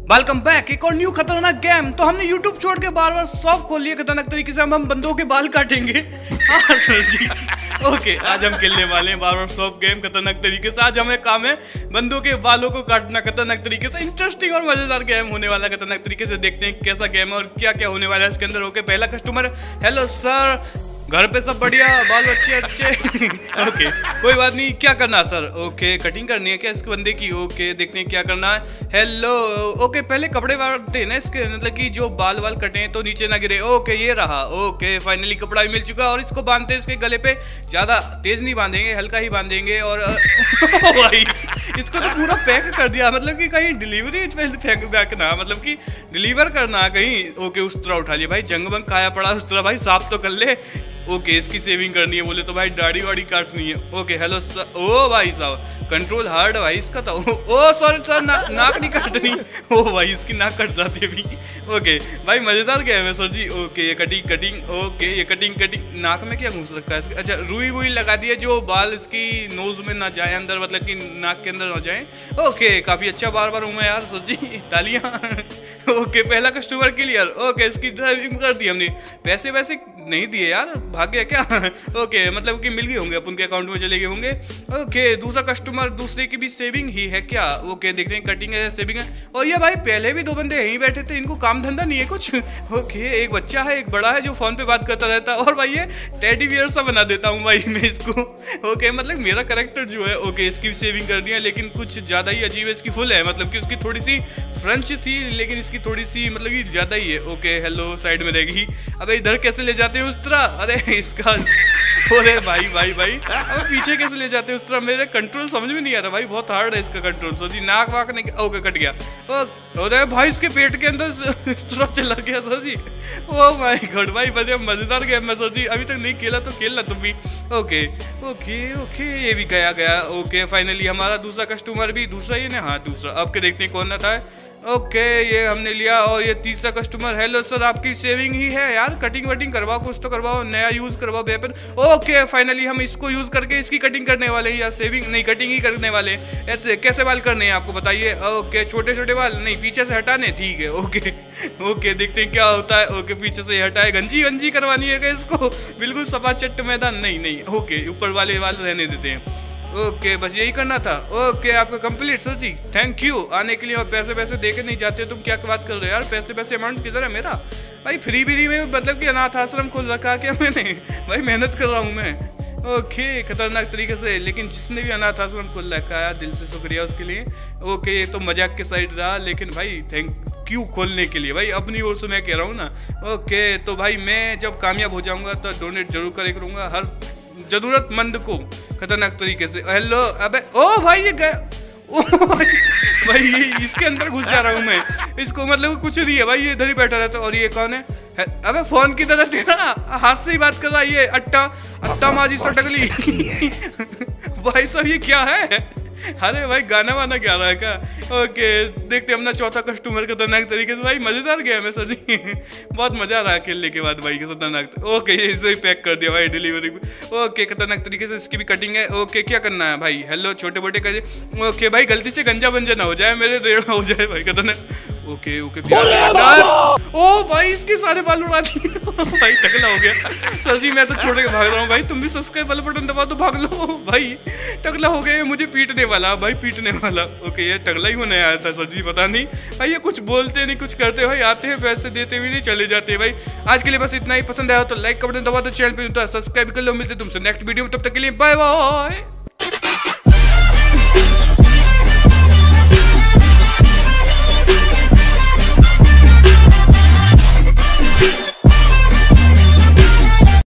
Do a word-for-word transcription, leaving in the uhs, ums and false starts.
Welcome back एक और new खतरनाक गेम। तो हमने यूट्यूब छोड़ के बार बार शॉप खोल लिया खतरनाक तरीके से। हम हम बंदों के बाल काटेंगे। हाँ सर जी, ओके आज हम खेलने वाले हैं बार बार शॉप गेम खतरनाक तरीके से। आज हमें काम है बंदों के बालों को काटना खतरनाक तरीके से। इंटरेस्टिंग और मजेदार गेम होने वाला खतरनाक तरीके से। देखते हैं कैसा गेम है और क्या क्या होने वाला है इसके अंदर। ओके पहला कस्टमर, हेलो सर, घर पे सब बढ़िया, बाल बच्चे अच्छे। ओके कोई बात नहीं, क्या करना है सर? ओके कटिंग करनी है क्या इसके बंदे की? ओके देखते हैं क्या करना है। हेलो ओके पहले कपड़े बांधते हैं ना इसके, मतलब कि जो बाल वाल कटे तो नीचे ना गिरे। ओके ये रहा। ओके फाइनली कपड़ा भी मिल चुका और इसको बांधते हैं इसके गले पे। ज़्यादा तेज नहीं बांधेंगे, हल्का ही बांधेंगे। और भाई इसको तो पूरा पैक कर दिया, मतलब कि कहीं डिलीवरी फेंक बैक ना, मतलब कि डिलीवर करना कहीं। ओके उस तरह उठा लिया भाई, जंग बंग खाया पड़ा उस तरह। भाई साफ तो कर ले। ओके इसकी सेविंग करनी है बोले तो भाई दाढ़ी वाड़ी काटनी है। Okay hello sir. ओ भाई साहब कंट्रोल हार्ड है भाई इसका तो। ओ सॉरी सर ना, नाक नहीं काटनी। ओ भाई इसकी नाक कट जाती है अभी। ओके भाई मजेदार गेम है सर जी। ओके ये कटिंग कटिंग ओके ये कटिंग कटिंग नाक में क्या घुस रखा है इसके? अच्छा रुई वुई लगा दी है जो बाल इसकी नोज में ना जाए अंदर, मतलब कि नाक के अंदर ना जाए। ओके काफी अच्छा बार बार हूँ मैं यार सर जी, तालियां। ओके पहला कस्टमर क्लियर। ओके इसकी ड्राइविंग कर दी हमने। पैसे वैसे नहीं दिए यार, भाग गया क्या? ओके मतलब कि मिल गए होंगे, अपन के अकाउंट में चले गए होंगे। ओके दूसरा कस्टमर, दूसरे की भी सेविंग ही है क्या? ओके देखते हैं कटिंग है सेविंग है। और ये भाई पहले भी दो बंदे यहीं बैठे थे, इनको काम धंधा नहीं है कुछ। ओके एक बच्चा है एक बड़ा है जो फोन पे बात करता रहता है। और भाई ये टेडी बियर सा बना देता हूँ भाई मैं इसको। ओके मतलब मेरा करेक्टर जो है। ओके इसकी भी सेविंग कर दी है लेकिन कुछ ज़्यादा ही अजीब है। इसकी फुल है, मतलब कि उसकी थोड़ी सी फ्रेंच थी लेकिन इसकी थोड़ी सी मतलब कि ज़्यादा ही है। ओके हेलो साइड में रहेगी। अब इधर कैसे ले जाते हैं उस तरह? अरे इसका अरे भाई भाई भाई अब पीछे कैसे ले जाते हैं उस तरह? मेरे कंट्रोल समझ में नहीं आ रहा भाई, बहुत हार्ड है इसका कंट्रोल। सो जी नाक वाक नहीं। ओके कट गया। अरे भाई इसके पेट के अंदर इस तरह चला गया sir ji. Oh my god भाई बढ़िया मजेदार गेम है सर जी, अभी तक नहीं खेला तो खेलना तुम भी। ओके ओके ओके ये भी गया गया। ओके फाइनली हमारा दूसरा कस्टमर भी, दूसरा ही ना, हाँ दूसरा। अब के देखते हैं कौन आता है। ओके ये हमने लिया। और ये तीसरा कस्टमर, हेलो सर आपकी सेविंग ही है यार, कटिंग वटिंग करवाओ, कुछ तो करवाओ, नया यूज करवाओ वेपन। ओके फाइनली हम इसको यूज करके इसकी कटिंग करने वाले हैं, या सेविंग नहीं कटिंग ही करने वाले हैं। ऐसे कैसे बाल करने हैं आपको बताइए? ओके छोटे छोटे बाल नहीं, पीछे से हटाने, ठीक है। ओके ओके देखते हैं क्या होता है। ओके पीछे से हटाए, गंजी गंजी करवानी है क्या इसको? बिल्कुल सफा चट्ट मैदान नहीं नहीं। ओके ऊपर वाले बाल रहने देते हैं। ओके बस यही करना था। ओके आपका complete sir ji, thank you आने के लिए। और पैसे पैसे दे के नहीं जाते, तुम क्या बात कर रहे हो यार? पैसे पैसे अमाउंट किधर है मेरा? भाई फ्री फ्री में मतलब कि अनाथ आश्रम खोल रखा क्या मैंने? भाई मेहनत कर रहा हूँ मैं। ओके खतरनाक तरीके से, लेकिन जिसने भी अनाथ आश्रम खोल रखा है दिल से शुक्रिया उसके लिए। ओके ये तो मजाक के साइड रहा, लेकिन भाई थैंक यू खोलने के लिए भाई, अपनी ओर से मैं कह रहा हूँ ना। ओके तो भाई मैं जब कामयाब हो जाऊँगा तो डोनेट जरूर करे करूँगा हर जरूरतमंद को खतरनाक तरीके से। हेलो अबे ओ भाई ये गया। ओ भाई, भाई ये इसके अंदर घुस जा रहा हूँ मैं, इसको मतलब कुछ नहीं है भाई, ये इधर ही बैठा रहता है। और ये कौन है? है अबे फोन की तरह तेरा हाथ से ही बात कर रहा है ये अट्टा अट्टा माजी सटकली। भाई साहब ये क्या है? अरे भाई गाना वाना क्या रहा है क्या? ओके देखते अपना चौथा कस्टमर खतरनाक तरीके से। भाई मजेदार गेम है सर जी। बहुत मजा आ रहा है खेलने के बाद भाई खतरनाक। ओके ये इसे ही पैक कर दिया भाई डिलीवरी में। ओके खतरनाक तरीके से इसकी भी कटिंग है। ओके क्या करना है भाई? हेलो छोटे मोटे कर। ओके भाई गलती से गंजा बंजा ना हो जाए, मेरे रेड़ हो जाए भाई खतरनाक। ओके ओके ओ भाई इसके सारे बाल उड़ा दिए। भाई टकला हो गया सर जी, मैं तो छोड़ के भाग रहा हूँ भाई। तुम भी सब्सक्राइब वाला बटन दबा दो, भाग लो भाई। टकला हो गया, मुझे पीटने वाला भाई, पीटने वाला। ओके ये टकला ही होने आया था सर जी, पता नहीं भाई ये कुछ बोलते नहीं कुछ करते भाई, आते हैं पैसे देते भी नहीं चले जाते हैं भाई। आज के लिए बस इतना ही। पसंद आया तो लाइक का बटन दबा दो, चैनल पे सब्सक्राइब कर लो। मिलते तुमसे नेक्स्ट वीडियो में, तब तक के लिए बाय बाय।